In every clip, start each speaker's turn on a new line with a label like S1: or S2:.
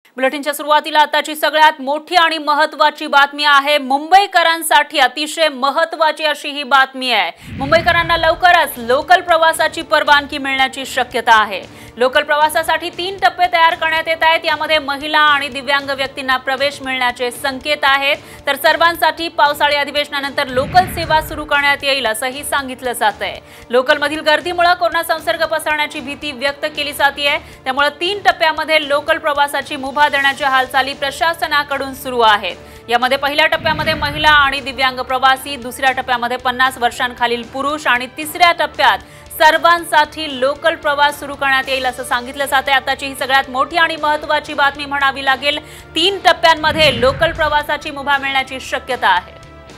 S1: बुलेटिनच्या सुरुवातीला आताची सगळ्यात मोठी आणि महत्त्वाची बातमी आहे। मुंबईकरांसाठी अतिशय महत्त्वाची अशी ही बातमी आहे। मुंबईकरांना लवकरच लोकल प्रवासाची परवानगी मिळण्याची शक्यता आहे। लोकल प्रवासासाठी 3 टप्पे तयार करण्यात येत आहेत। यामध्ये महिला आणि दिव्यांग व्यक्तींना प्रवेश मिळण्याचे संकेत आहेत। तर सर्वांसाठी पावसाळी अधिवेशनानंतर लोकल सेवा सुरू करण्यात येईल असंही सांगितलं जात आहे। लोकलमधील गर्दीमुळे कोरोना संसर्ग पसरण्याची भीती व्यक्त केली जाते आहे। त्यामुळे 3 टप्प्यामध्ये लोकल प्रवासाची मुभा देण्याच्या हालचाली प्रशासनाकडून सुरू आहेत। यामध्ये पहिल्या टप्प्यामध्ये महिला आणि दिव्यांग प्रवासी, दुसऱ्या टप्प्यामध्ये 50 वर्षांखालील पुरुष आणि तिसऱ्या टप्प्यात सर्वांसाठी लोकल प्रवास सुरू करण्यात येईल असं सांगितलं जातंय। आताची ही सगळ्यात मोठी आणि महत्त्वाची बातमी म्हणावी लागेल। 3 टप्प्यांमध्ये लोकल प्रवासाची मुभा मिळण्याची शक्यता आहे।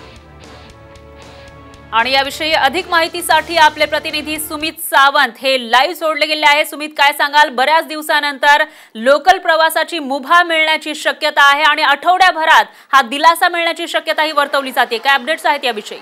S1: आणि याविषयी अधिक माहितीसाठी आपले प्रतिनिधी सुमित सावंत हे लाईव्ह जोडले गेले आहे। सुमित, काय सांगाल? बऱ्याच दिवसानंतर लोकल प्रवासाची मुभा मिळण्याची शक्यता आहे आणि आठवड्याभरात हा दिलासा मिळण्याची शक्यता ही वर्तवली जाते। काय अपडेट्स आहेत याविषयी?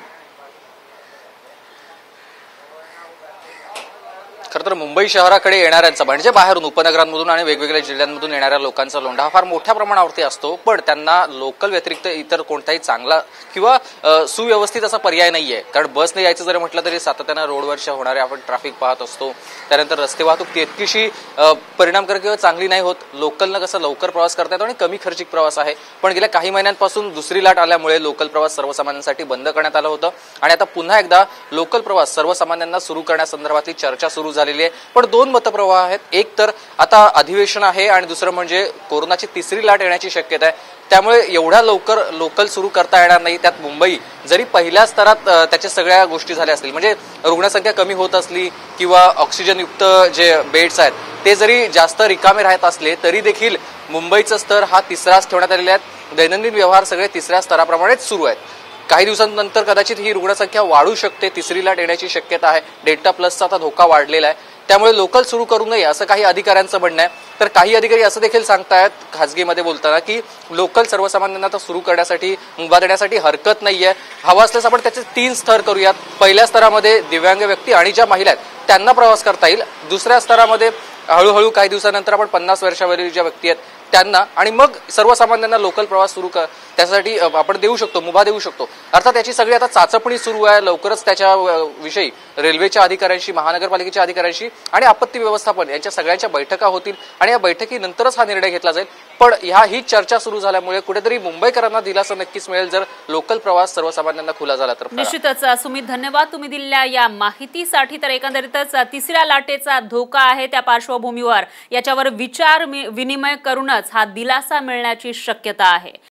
S2: खरं तर मुंबई शहराकडे येणाऱ्यांचा म्हणजे बाहेरून उपनगरांमधून आणि वेगवेगळ्या जिल्ह्यांमधून येणाऱ्या लोकांचा लोंढा फार मोठ्या प्रमाणावरती असतो, पण त्यांना लोकल व्यतिरिक्त इतर कोणताही चांगला किंवा सुव्यवस्थित असा पर्याय नाहीये। कारण बसने यायचं जरी म्हटलं तरी सातत्यानं रोडवरच्या होणारे आपण ट्रॅफिक पाहत असतो। त्यानंतर रस्ते वाहतूक तितकीशी परिणामकारक किंवा चांगली नाही होत। लोकलनं कसं लवकर प्रवास करता येतो आणि कमी खर्चिक प्रवास आहे, पण गेल्या काही महिन्यांपासून दुसरी लाट आल्यामुळे लोकल प्रवास सर्वसामान्यांसाठी बंद करण्यात आलं होतं आणि आता पुन्हा एकदा लोकल प्रवास सर्वसामान्यांना सुरू करण्यासंदर्भातली चर्चा सुरू झालेली आहे। पण 2 मतप्रवाह आहेत। एक तर आता अधिवेशन आहे आणि दुसरं म्हणजे कोरोनाची तिसरी लाट येण्याची शक्यता आहे। त्यामुळे एवढ्या लवकर लोकल सुरू करता येणार नाही। त्यात मुंबई जरी पहिल्या स्तरात त्याच्या सगळ्या गोष्टी झाल्या असतील, म्हणजे रुग्णसंख्या कमी होत असली किंवा ऑक्सिजनयुक्त जे बेड्स आहेत ते जरी जास्त रिकामे राहत असले तरी देखील मुंबईचा स्तर हा तिसराच ठेवण्यात आलेला आहे। दैनंदिन व्यवहार सगळे तिसऱ्या स्तराप्रमाणेच सुरू आहेत। काही दिवसांनंतर कदाचित ही रुग्णसंख्या वाढू शकते, तिसरी लाट येण्याची शक्यता आहे। डेल्टा प्लसचा आता धोका वाढलेला आहे, त्यामुळे लोकल सुरू करू नये असं काही अधिकाऱ्यांचं म्हणणं आहे। तर काही अधिकारी असं देखील सांगतायत खासगीमध्ये बोलताना की लोकल सर्वसामान्यांना आता सुरू करण्यासाठी मुभा देण्यासाठी हरकत नाहीये। हवं असल्यास आपण त्याचे 3 स्तर करूयात। पहिल्या स्तरामध्ये दिव्यांग व्यक्ती आणि ज्या महिला आहेत त्यांना प्रवास करता येईल। दुसऱ्या स्तरामध्ये हळूहळू काही दिवसानंतर आपण 50 वर्षावरील ज्या व्यक्ती आहेत त्यांना, आणि मग सर्वसामान्यांना लोकल प्रवास सुरू त्यासाठी आपण देऊ शकतो, मुभा देऊ शकतो। अर्थात याची सगळी आता चाचपणी सुरू आहे। लवकरच त्याच्या विषयी रेल्वेच्या अधिकाऱ्यांशी, महानगरपालिकेच्या अधिकाऱ्यांशी आणि आपत्ती व्यवस्थापन यांच्या सगळ्यांच्या बैठका होतील आणि या बैठकीनंतरच हा निर्णय घेतला जाईल। पण ही चर्चा सुरू झाल्यामुळे कुठेतरी मुंबईकरांना दिलासा नक्कीच मिळेल जर लोकल प्रवास सर्वसामान्यांना खुला झाला तर।
S1: निश्चितच सुमित, धन्यवाद तुम्ही दिलेल्या या माहितीसाठी। तर एकंदरीतच तिसऱ्या लाटेचा धोका आहे, त्या पार्श्वभूमीवर याच्यावर विचार विनिमय करूनच हा दिलासा मिळण्याची शक्यता आहे।